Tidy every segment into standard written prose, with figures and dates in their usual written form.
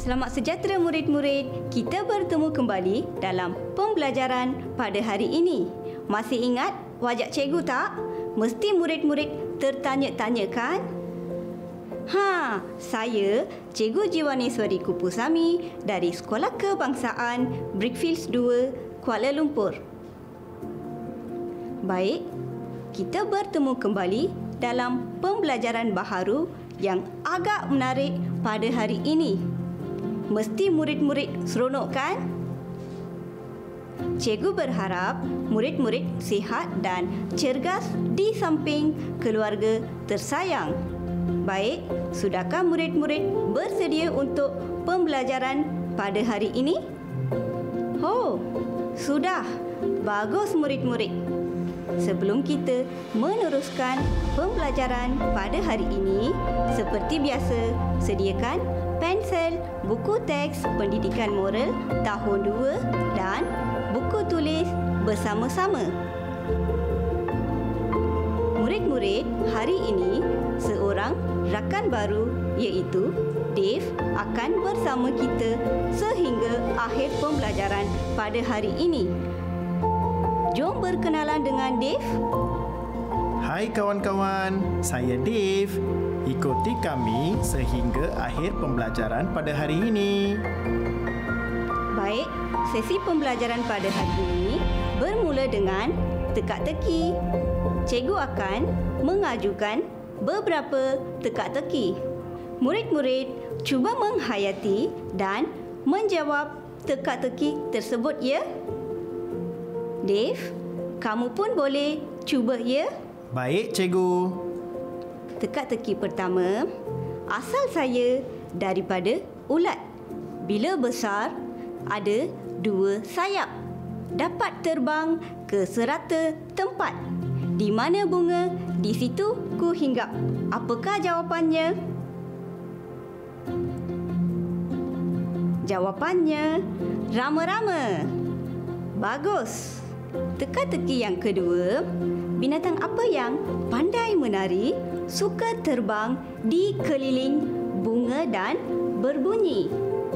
Selamat sejahtera murid-murid. Kita bertemu kembali dalam pembelajaran pada hari ini. Masih ingat wajah cikgu tak? Mesti murid-murid tertanya-tanya kan? Saya Cikgu Jiwaneswari Kupusami dari Sekolah Kebangsaan Brickfields 2, Kuala Lumpur. Baik, kita bertemu kembali dalam pembelajaran baharu yang agak menarik pada hari ini. Mesti murid-murid seronok kan? Cikgu berharap murid-murid sihat dan cergas di samping keluarga tersayang. Baik, sudahkah murid-murid bersedia untuk pembelajaran pada hari ini? Oh, sudah. Bagus murid-murid. Sebelum kita meneruskan pembelajaran pada hari ini, seperti biasa, sediakan pensel, buku teks pendidikan moral tahun 2 dan buku tulis bersama-sama. Murid-murid, hari ini seorang rakan baru iaitu Dave akan bersama kita sehingga akhir pembelajaran pada hari ini. Jom berkenalan dengan Dave. Hai kawan-kawan, saya Dave. Ikuti kami sehingga akhir pembelajaran pada hari ini. Baik, sesi pembelajaran pada hari ini bermula dengan teka-teki. Cikgu akan mengajukan beberapa teka-teki. Murid-murid cuba menghayati dan menjawab teka-teki tersebut ya. Dave, kamu pun boleh cuba ya. Baik, cikgu. Teka-teki pertama, asal saya daripada ulat. Bila besar, ada 2 sayap. Dapat terbang ke serata tempat. Di mana bunga, di situ ku hinggap. Apakah jawapannya? Jawapannya, rama-rama. Bagus. Teka-teki yang kedua, binatang apa yang pandai menari, suka terbang di keliling bunga dan berbunyi?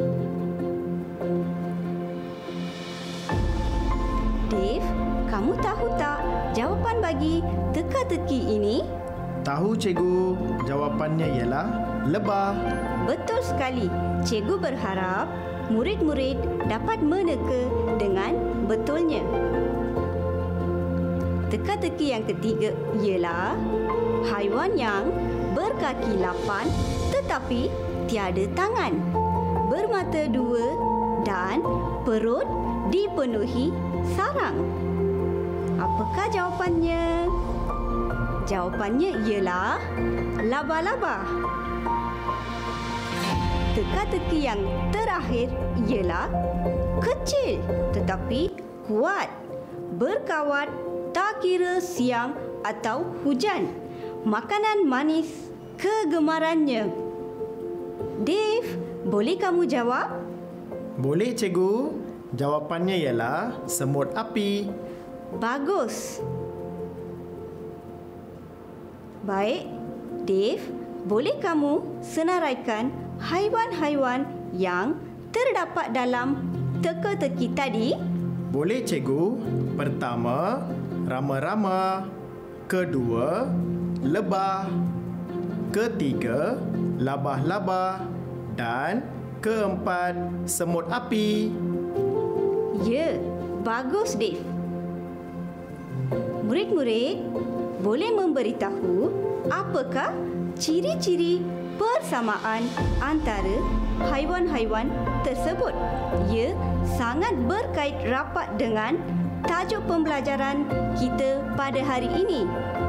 Dave, kamu tahu tak jawapan bagi teka-teki ini? Tahu cikgu, jawapannya ialah lebah. Betul sekali. Cikgu berharap murid-murid dapat meneka dengan betulnya. Teka-teki yang ketiga ialah haiwan yang berkaki 8 tetapi tiada tangan, bermata 2 dan perut dipenuhi sarang. Apakah jawapannya? Jawapannya ialah laba-laba. Teka-teki yang terakhir ialah kecil tetapi kuat, berkawat tak kira siang atau hujan. Makanan manis kegemarannya. Dave, boleh kamu jawab? Boleh, cikgu. Jawapannya ialah semut api. Bagus. Baik, Dave, boleh kamu senaraikan haiwan-haiwan yang terdapat dalam teka-teki tadi? Boleh, cikgu. Pertama, rama-rama. Kedua, lebah. Ketiga, labah-labah. Dan keempat, semut api. Ya, bagus Dave. Murid-murid, boleh memberitahu apakah ciri-ciri persamaan antara haiwan-haiwan tersebut? Ia sangat berkait rapat dengan tajuk pembelajaran kita pada hari ini.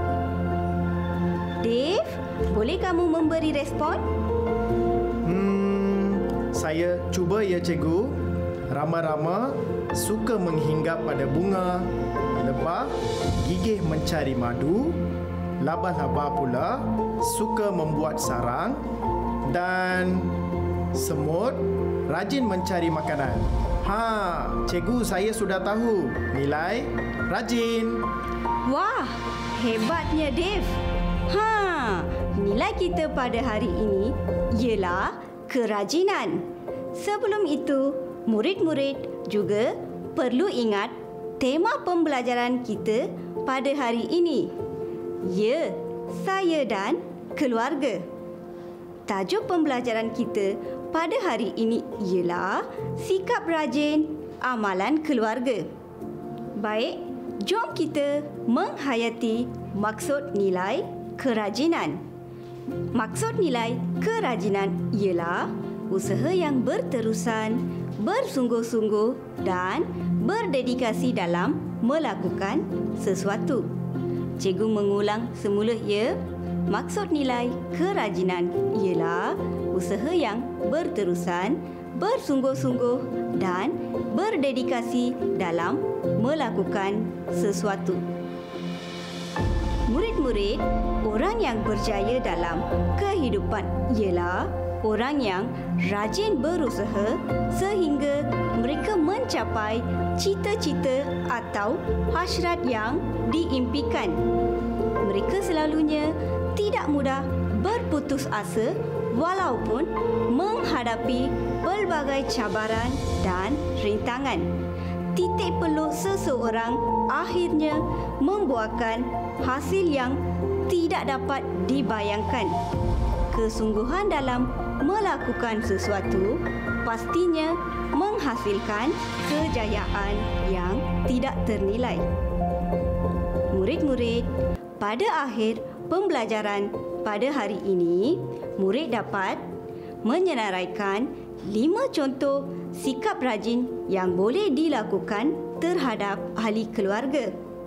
Dave, boleh kamu memberi respon? Saya cuba ya, cikgu. Rama-rama suka menghinggap pada bunga. Lebah gigih mencari madu. Labah-labah pula suka membuat sarang. Dan semut rajin mencari makanan. Cikgu, saya sudah tahu. Nilai rajin. Wah, hebatnya Dave. Nilai kita pada hari ini ialah kerajinan. Sebelum itu, murid-murid juga perlu ingat tema pembelajaran kita pada hari ini. Ya, saya dan keluarga. Tajuk pembelajaran kita pada hari ini ialah sikap rajin amalan keluarga. Baik, jom kita menghayati maksud nilai kerajinan. Maksud nilai kerajinan ialah usaha yang berterusan, bersungguh-sungguh dan berdedikasi dalam melakukan sesuatu. Cikgu mengulang semula ya. Maksud nilai kerajinan ialah usaha yang berterusan, bersungguh-sungguh dan berdedikasi dalam melakukan sesuatu. Murid-murid, orang yang berjaya dalam kehidupan ialah orang yang rajin berusaha sehingga mereka mencapai cita-cita atau hasrat yang diimpikan. Mereka selalunya tidak mudah berputus asa walaupun menghadapi pelbagai cabaran dan rintangan. Titik perlu seseorang akhirnya membuahkan hasil yang tidak dapat dibayangkan. Kesungguhan dalam melakukan sesuatu pastinya menghasilkan kejayaan yang tidak ternilai. Murid-murid, pada akhir pembelajaran pada hari ini, murid dapat menyenaraikan 5 contoh sikap rajin yang boleh dilakukan terhadap ahli keluarga.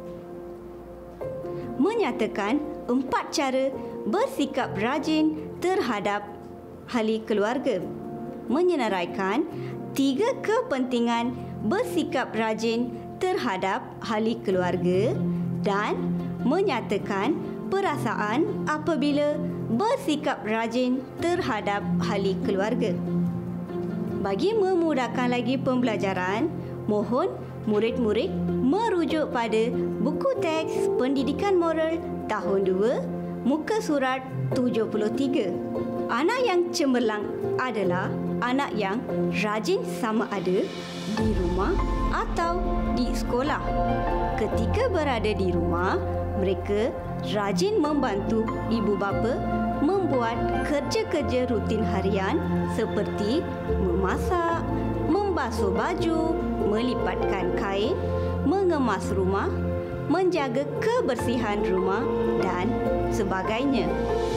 Menyatakan 4 cara bersikap rajin terhadap ahli keluarga. Menyenaraikan 3 kepentingan bersikap rajin terhadap ahli keluarga dan menyatakan perasaan apabila bersikap rajin terhadap ahli keluarga. Bagi memudahkan lagi pembelajaran, mohon murid-murid merujuk pada buku teks Pendidikan Moral tahun 2, muka surat 73. Anak yang cemerlang adalah anak yang rajin sama ada di rumah atau di sekolah. Ketika berada di rumah, mereka rajin membantu ibu bapa membuat kerja-kerja rutin harian seperti memasak, membasuh baju, melipatkan kain, mengemas rumah, menjaga kebersihan rumah dan sebagainya.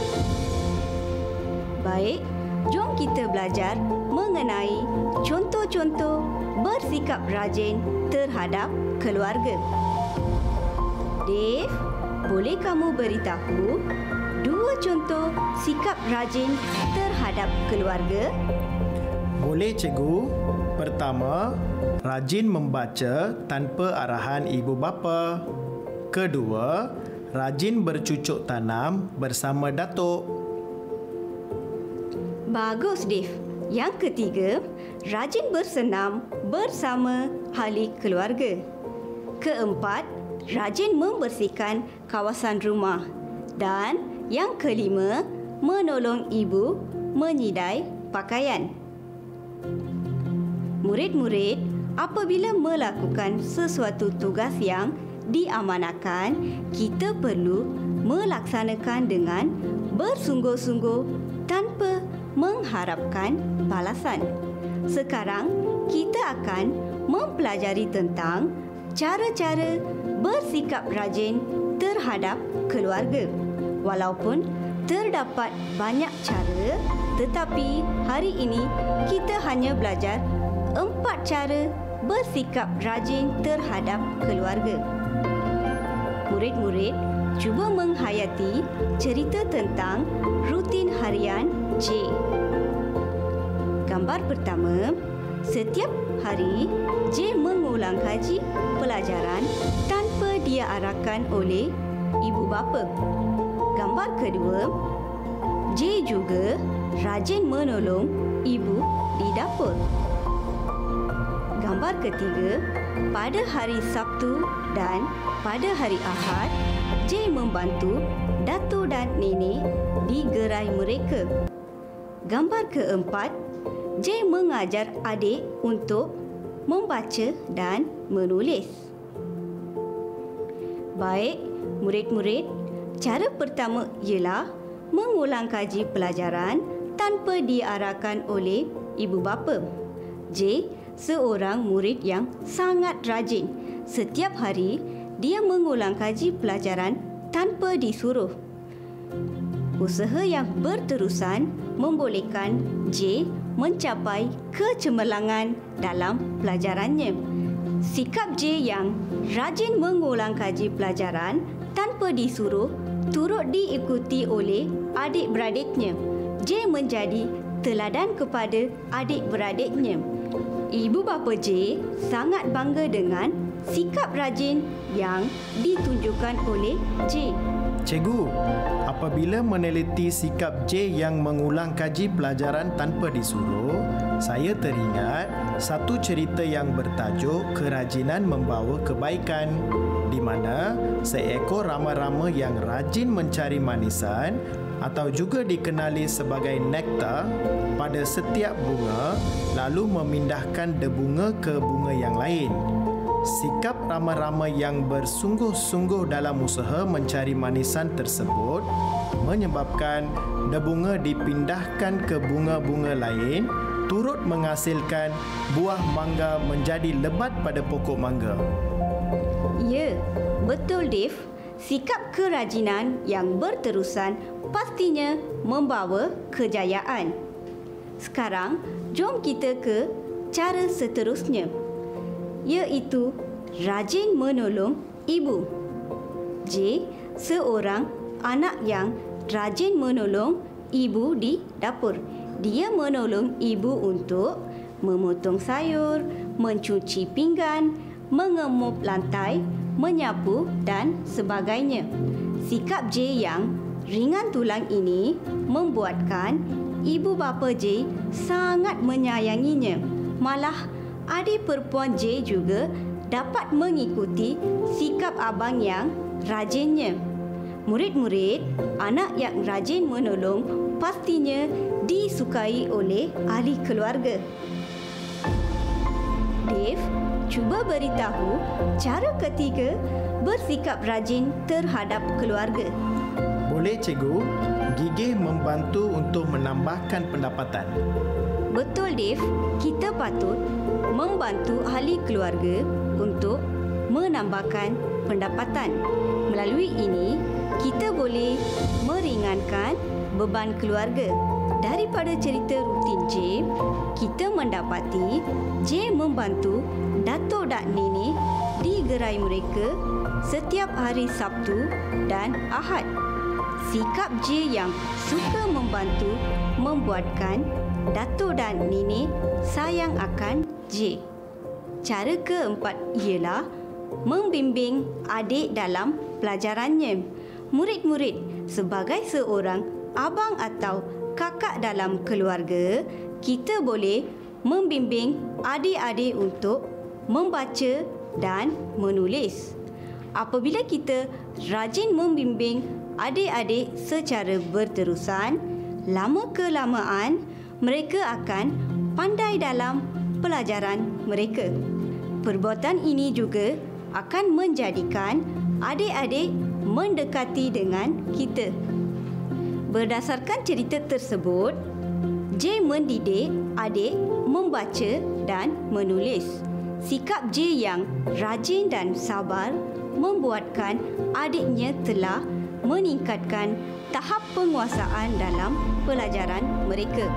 Baik, jom kita belajar mengenai contoh-contoh bersikap rajin terhadap keluarga. Dave, boleh kamu beritahu 2 contoh sikap rajin terhadap keluarga? Boleh, cikgu. Pertama, rajin membaca tanpa arahan ibu bapa. Kedua, rajin bercucuk tanam bersama datuk. Bagus, Dave. Yang ketiga, rajin bersenam bersama ahli keluarga. Keempat, rajin membersihkan kawasan rumah. Dan yang kelima, menolong ibu menyidai pakaian. Murid-murid, apabila melakukan sesuatu tugas yang diamanahkan, kita perlu melaksanakan dengan bersungguh-sungguh tanpa mengharapkan balasan. Sekarang, kita akan mempelajari tentang cara-cara bersikap rajin terhadap keluarga. Walaupun terdapat banyak cara, tetapi hari ini kita hanya belajar 4 cara bersikap rajin terhadap keluarga. Murid-murid, cuba menghayati cerita tentang rutin harian J. Gambar pertama, setiap hari J mengulang kaji pelajaran tanpa diarahkan oleh ibu bapa. Gambar kedua, J juga rajin menolong ibu di dapur. Gambar ketiga, pada hari Sabtu dan pada hari Ahad, J membantu datuk dan nenek di gerai mereka. Gambar keempat, J mengajar adik untuk membaca dan menulis. Baik, murid-murid, cara pertama ialah mengulang kaji pelajaran tanpa diarahkan oleh ibu bapa. J seorang murid yang sangat rajin. Setiap hari, dia mengulang kaji pelajaran tanpa disuruh. Usaha yang berterusan membolehkan J mencapai kecemerlangan dalam pelajarannya. Sikap J yang rajin mengulang kaji pelajaran tanpa disuruh turut diikuti oleh adik-beradiknya. J menjadi teladan kepada adik-beradiknya. Ibu bapa J sangat bangga dengan sikap rajin yang ditunjukkan oleh J. Cikgu, apabila meneliti sikap J yang mengulang kaji pelajaran tanpa disuruh, saya teringat satu cerita yang bertajuk Kerajinan Membawa Kebaikan, di mana seekor rama-rama yang rajin mencari manisan atau juga dikenali sebagai nektar pada setiap bunga lalu memindahkan debunga ke bunga yang lain. Sikap rama-rama yang bersungguh-sungguh dalam usaha mencari manisan tersebut menyebabkan debunga dipindahkan ke bunga-bunga lain turut menghasilkan buah mangga menjadi lebat pada pokok mangga. Ya, betul Dave. Sikap kerajinan yang berterusan pastinya membawa kejayaan. Sekarang, jom kita ke cara seterusnya, iaitu rajin menolong ibu. J seorang anak yang rajin menolong ibu di dapur. Dia menolong ibu untuk memotong sayur, mencuci pinggan, mengemop lantai, menyapu dan sebagainya. Sikap J yang ringan tulang ini membuatkan ibu bapa J sangat menyayanginya. Malah adik perempuan J juga dapat mengikuti sikap abang yang rajinnya. Murid-murid, anak yang rajin menolong pastinya disukai oleh ahli keluarga. Dave, cuba beritahu cara ketiga bersikap rajin terhadap keluarga. Boleh cikgu, gigih membantu untuk menambahkan pendapatan. Betul Dave, kita patut membantu ahli keluarga untuk menambahkan pendapatan. Melalui ini, kita boleh meringankan beban keluarga. Daripada cerita rutin J, kita mendapati J membantu datuk dan nenek di gerai mereka setiap hari Sabtu dan Ahad. Sikap J yang suka membantu membuatkan datuk dan nenek sayang akan J. Cara keempat ialah membimbing adik dalam pelajarannya. Murid-murid, sebagai seorang abang atau kakak dalam keluarga, kita boleh membimbing adik-adik untuk membaca dan menulis. Apabila kita rajin membimbing adik-adik secara berterusan, lama-kelamaan mereka akan pandai dalam pelajaran mereka. Perbuatan ini juga akan menjadikan adik-adik mendekati dengan kita. Berdasarkan cerita tersebut, J mendidik adik membaca dan menulis. Sikap J yang rajin dan sabar membuatkan adiknya telah meningkatkan tahap penguasaan dalam pelajaran mereka.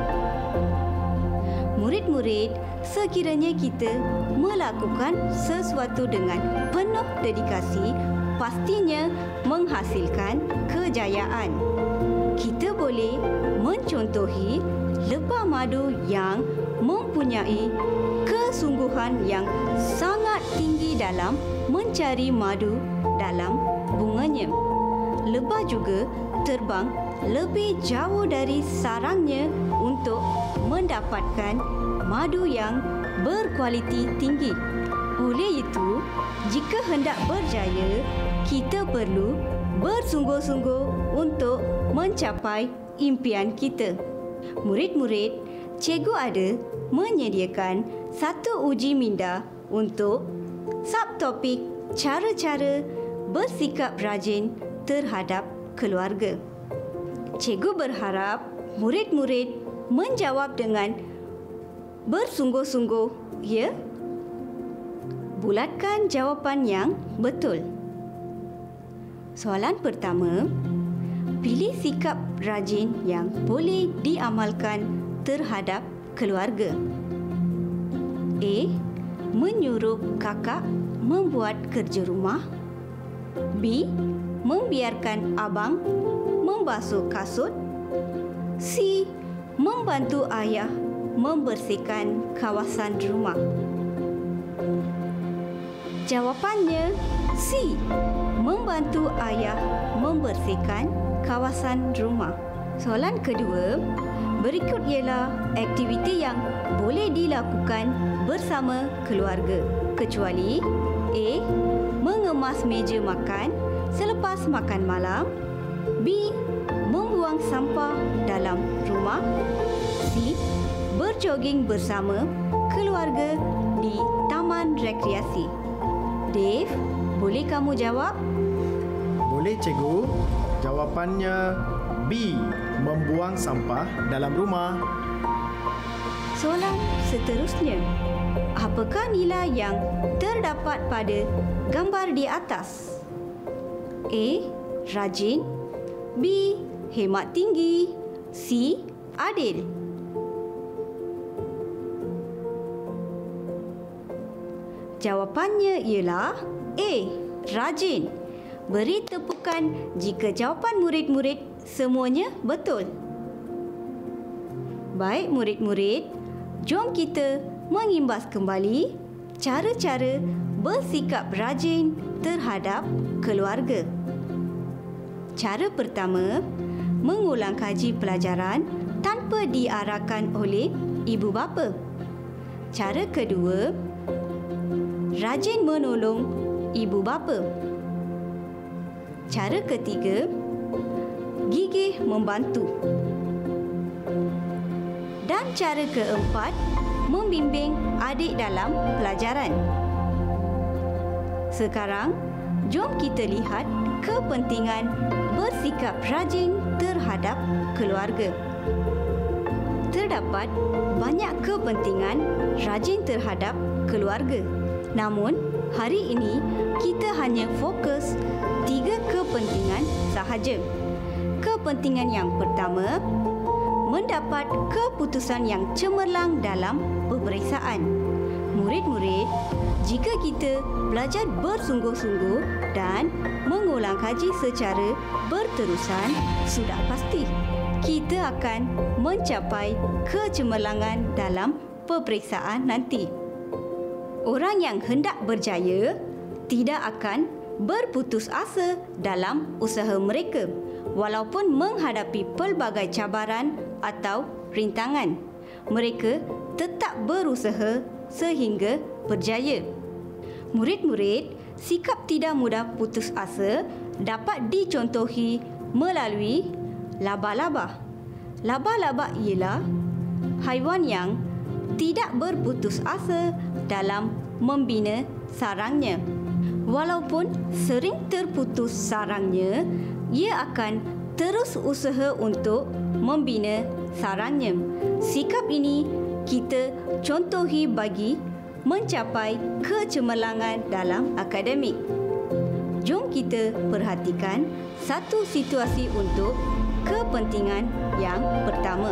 Murid-murid, sekiranya kita melakukan sesuatu dengan penuh dedikasi, pastinya menghasilkan kejayaan. Kita boleh mencontohi lebah madu yang mempunyai kesungguhan yang sangat tinggi dalam mencari madu dalam bunganya. Lebah juga terbang lebih jauh dari sarangnya untuk mendapatkan madu yang berkualiti tinggi. Oleh itu, jika hendak berjaya, kita perlu bersungguh-sungguh untuk mencapai impian kita. Murid-murid, cikgu ada menyediakan satu uji minda untuk subtopik cara-cara bersikap rajin terhadap keluarga. Cikgu berharap murid-murid menjawab dengan bersungguh-sungguh, ya? Bulatkan jawapan yang betul. Soalan pertama, pilih sikap rajin yang boleh diamalkan terhadap keluarga. A. Menyuruh kakak membuat kerja rumah. B. Membiarkan abang membasuh kasut. C. Membantu ayah membersihkan kawasan rumah. Jawapannya C. Membantu ayah membersihkan kawasan rumah. Soalan kedua, berikut ialah aktiviti yang boleh dilakukan bersama keluarga, kecuali A. Mengemas meja makan selepas makan malam. B. Membuang sampah dalam rumah. C. Berjoging bersama keluarga di taman rekreasi. Dave, boleh kamu jawab? Boleh, cikgu. Jawapannya B. Membuang sampah dalam rumah. Soalan seterusnya, apakah nilai yang terdapat pada gambar di atas? A. Rajin. B. Hemat tinggi. C. Adil. Jawapannya ialah A. Rajin. Beri tepukan jika jawapan murid-murid semuanya betul. Baik murid-murid, jom kita mengimbas kembali cara-cara bersikap rajin terhadap keluarga. Cara pertama, mengulang kaji pelajaran tanpa diarahkan oleh ibu bapa. Cara kedua, rajin menolong ibu bapa. Cara ketiga, gigih membantu. Dan cara keempat, membimbing adik dalam pelajaran. Sekarang, jom kita lihat kepentingan bersikap rajin terhadap keluarga. Terdapat banyak kepentingan rajin terhadap keluarga. Namun, hari ini kita hanya fokus 3 kepentingan sahaja. Kepentingan yang pertama, mendapat keputusan yang cemerlang dalam peperiksaan. Murid-murid, jika kita belajar bersungguh-sungguh dan mengulang kaji secara berterusan, sudah pasti kita akan mencapai kecemerlangan dalam peperiksaan nanti. Orang yang hendak berjaya tidak akan berputus asa dalam usaha mereka walaupun menghadapi pelbagai cabaran atau rintangan. Mereka tetap berusaha sehingga berjaya. Murid-murid, sikap tidak mudah putus asa dapat dicontohi melalui laba-laba. Laba-laba ialah haiwan yang tidak berputus asa dalam membina sarangnya. Walaupun sering terputus sarangnya, ia akan terus usaha untuk membina sarangnya. Sikap ini kita contohi bagi mencapai kecemerlangan dalam akademik. Jom kita perhatikan satu situasi untuk kepentingan yang pertama.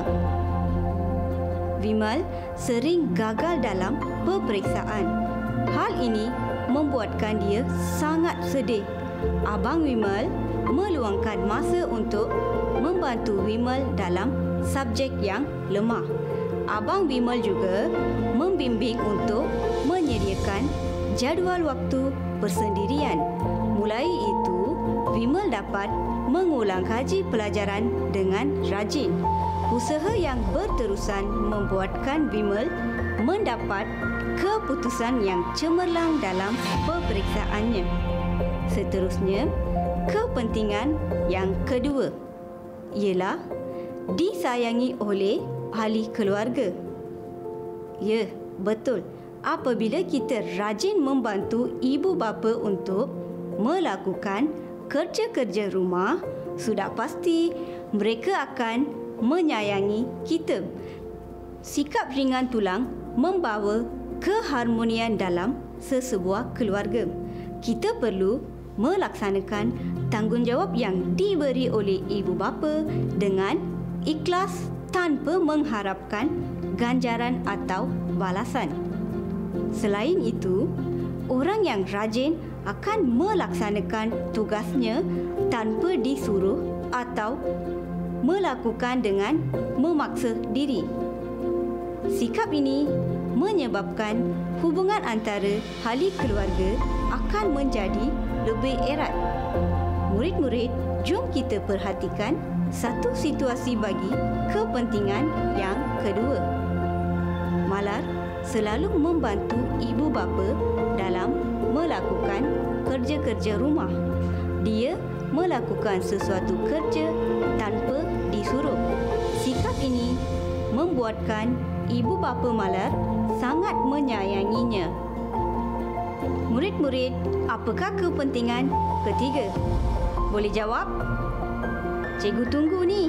Vimal sering gagal dalam peperiksaan. Hal ini membuatkan dia sangat sedih. Abang Vimal meluangkan masa untuk membantu Vimal dalam subjek yang lemah. Abang Vimal juga membimbing untuk menyediakan jadual waktu bersendirian. Mulai itu, Vimal dapat mengulang kaji pelajaran dengan rajin. Usaha yang berterusan membuatkan Vimal mendapat keputusan yang cemerlang dalam peperiksaannya. Seterusnya, kepentingan yang kedua ialah disayangi oleh ahli keluarga. Ya, betul. Apabila kita rajin membantu ibu bapa untuk melakukan kerja-kerja rumah, sudah pasti mereka akan menyayangi kita. Sikap ringan tulang membawa keharmonian dalam sesebuah keluarga. Kita perlu melaksanakan tanggungjawab yang diberi oleh ibu bapa dengan ikhlas tanpa mengharapkan ganjaran atau balasan. Selain itu, orang yang rajin akan melaksanakan tugasnya tanpa disuruh atau melakukan dengan memaksa diri. Sikap ini menyebabkan hubungan antara ahli keluarga akan menjadi lebih erat. Murid-murid, jom kita perhatikan satu situasi bagi kepentingan yang kedua. Malar selalu membantu ibu bapa dalam melakukan kerja-kerja rumah. Dia melakukan sesuatu kerja tanpa disuruh. Sikap ini membuatkan ibu bapa Malar sangat menyayanginya. Murid-murid, apakah kepentingan ketiga? Boleh jawab? Cikgu tunggu ni.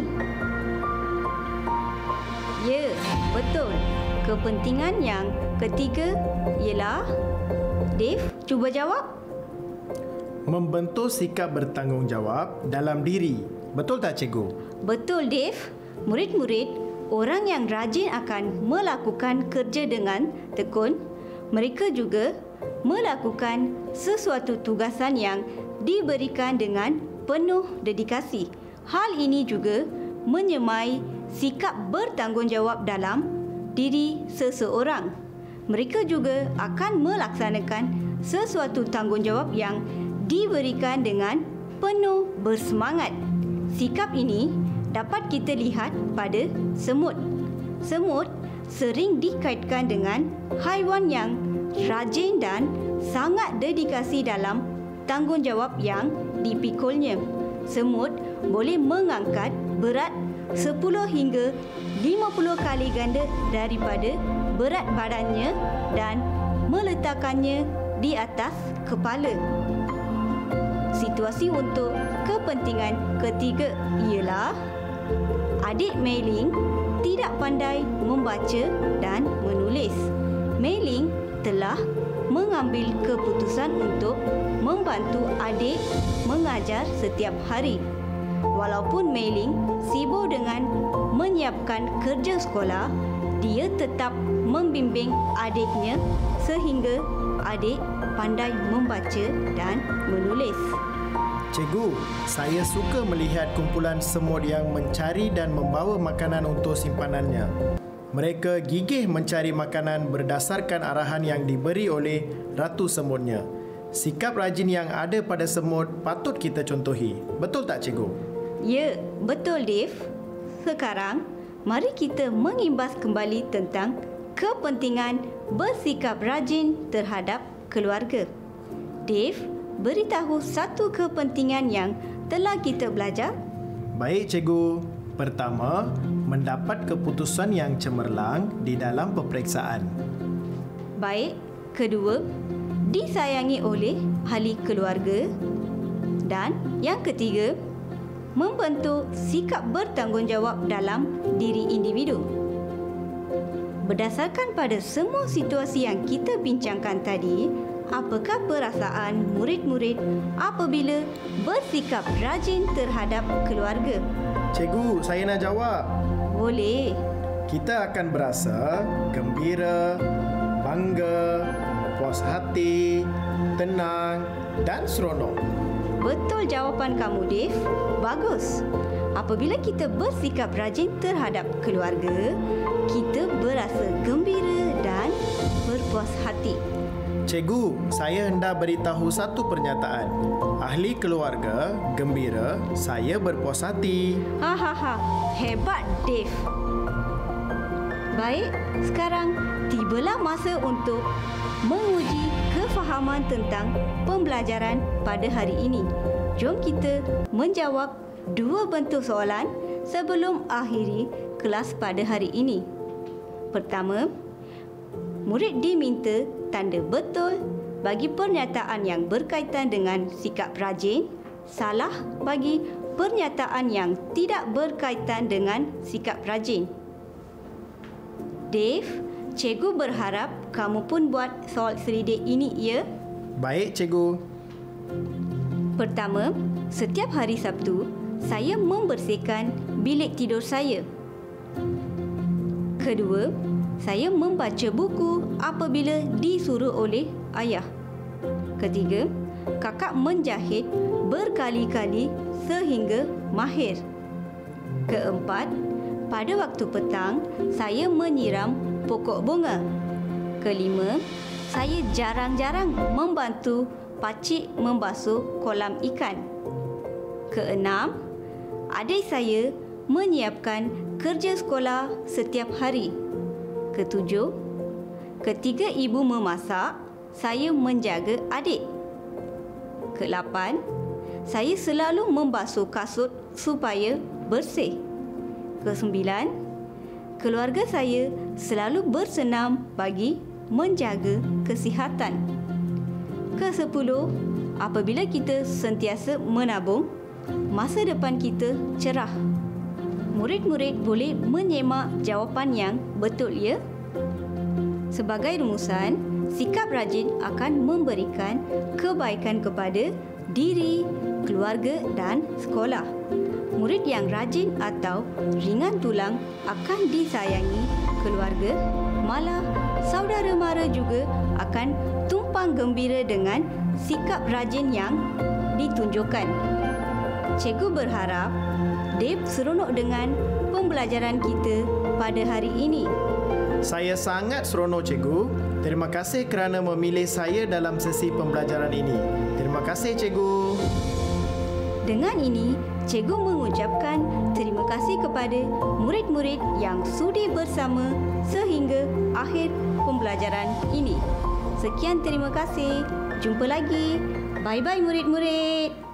Ya, betul. Kepentingan yang ketiga ialah... Dave, cuba jawab. Membentuk sikap bertanggungjawab dalam diri. Betul tak, cikgu? Betul, Dave. Murid-murid, orang yang rajin akan melakukan kerja dengan tekun. Mereka juga melakukan sesuatu tugasan yang diberikan dengan penuh dedikasi. Hal ini juga menyemai sikap bertanggungjawab dalam diri seseorang. Mereka juga akan melaksanakan sesuatu tanggungjawab yang diberikan dengan penuh bersemangat. Sikap ini dapat kita lihat pada semut. Semut sering dikaitkan dengan haiwan yang rajin dan sangat dedikasi dalam tanggungjawab yang dipikulnya. Semut boleh mengangkat berat 10 hingga 50 kali ganda daripada berat badannya dan meletakkannya di atas kepala. Situasi untuk kepentingan ketiga ialah adik Mei Ling tidak pandai membaca dan menulis. Mei Ling telah mengambil keputusan untuk membantu adik mengajar setiap hari. Walaupun Mei Ling sibuk dengan menyiapkan kerja sekolah, dia tetap membimbing adiknya sehingga adik pandai membaca dan menulis. Cikgu, saya suka melihat kumpulan semut yang mencari dan membawa makanan untuk simpanannya. Mereka gigih mencari makanan berdasarkan arahan yang diberi oleh ratu semutnya. Sikap rajin yang ada pada semut patut kita contohi. Betul tak, cikgu? Ya, betul, Dave. Sekarang, mari kita mengimbas kembali tentang kepentingan bersikap rajin terhadap keluarga. Dave, beritahu satu kepentingan yang telah kita belajar. Baik, cikgu. Pertama, mendapat keputusan yang cemerlang di dalam peperiksaan. Baik. Kedua, disayangi oleh ahli keluarga. Dan yang ketiga, membentuk sikap bertanggungjawab dalam diri individu. Berdasarkan pada semua situasi yang kita bincangkan tadi, apakah perasaan murid-murid apabila bersikap rajin terhadap keluarga? Cikgu, saya nak jawab. Boleh. Kita akan berasa gembira, bangga, puas hati, tenang dan seronok. Betul jawapan kamu, Dave. Bagus. Apabila kita bersikap rajin terhadap keluarga, kita berasa gembira dan berpuas hati. Cikgu, saya hendak beritahu satu pernyataan. Ahli keluarga gembira, saya berpuas hati. Hahaha, hebat, Dave. Baik, sekarang tibalah masa untuk menguji kefahaman tentang pembelajaran pada hari ini. Jom kita menjawab dua bentuk soalan. sebelum akhiri kelas pada hari ini. Pertama, murid diminta tanda betul bagi pernyataan yang berkaitan dengan sikap rajin, salah bagi pernyataan yang tidak berkaitan dengan sikap rajin. Dave, cikgu berharap kamu pun buat soal selidik ini, ya? Baik, cikgu. Pertama, setiap hari Sabtu, saya membersihkan bilik tidur saya. Kedua, saya membaca buku apabila disuruh oleh ayah. Ketiga, kakak menjahit berkali-kali sehingga mahir. Keempat, pada waktu petang, saya menyiram pokok bunga. Kelima, saya jarang-jarang membantu pakcik membasuh kolam ikan. Keenam, adik saya menyiapkan kerja sekolah setiap hari. Ketujuh, ketika ibu memasak, saya menjaga adik. Kelapan, saya selalu membasuh kasut supaya bersih. Kesembilan, keluarga saya selalu bersenam bagi menjaga kesihatan. Kesepuluh, apabila kita sentiasa menabung, masa depan kita cerah. Murid-murid boleh menyemak jawapan yang betul, ya? Sebagai rumusan, sikap rajin akan memberikan kebaikan kepada diri, keluarga dan sekolah. Murid yang rajin atau ringan tulang akan disayangi keluarga, malah saudara mara juga akan tumpang gembira dengan sikap rajin yang ditunjukkan. Cikgu berharap Dave seronok dengan pembelajaran kita pada hari ini. Saya sangat seronok, cikgu. Terima kasih kerana memilih saya dalam sesi pembelajaran ini. Terima kasih, cikgu. Dengan ini, cikgu mengucapkan terima kasih kepada murid-murid yang sudi bersama sehingga akhir pembelajaran ini. Sekian, terima kasih. Jumpa lagi. Bye-bye murid-murid.